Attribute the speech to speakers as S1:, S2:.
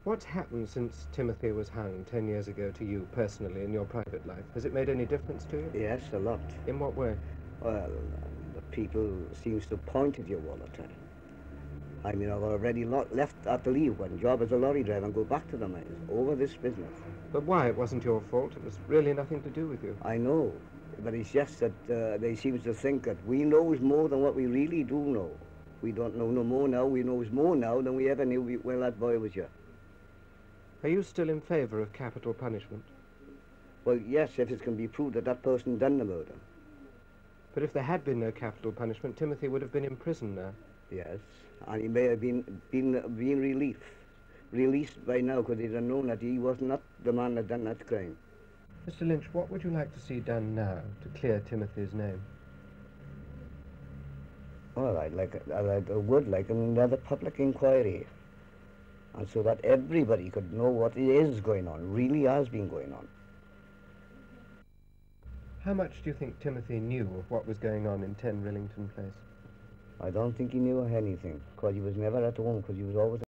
S1: What's happened since Timothy was hung 10 years ago to you personally in your private life? Has it made any difference to you?
S2: Yes, a lot.
S1: In what way?
S2: Well, the people seems to point at you all the time. I mean, I've already left at the leave one job as a lorry driver and go back to the mines over this business.
S1: But why? It wasn't your fault. It was really nothing to do with you.
S2: I know, but it's just that they seems to think that we knows more than what we really do know. We don't know no more now. We knows more now than we ever knew when that boy was here.
S1: Are you still in favour of capital punishment?
S2: Well, yes, if it can be proved that that person done the murder.
S1: But if there had been no capital punishment, Timothy would have been in prison now.
S2: Yes, and he may have been released by now because he'd have known that he was not the man that done that crime.
S1: Mr. Lynch, what would you like to see done now to clear Timothy's name?
S2: Well, I would like another public inquiry, and so that everybody could know what is going on, really has been going on.
S1: How much do you think Timothy knew of what was going on in 10 Rillington Place?
S2: I don't think he knew anything, because he was never at home, because he was always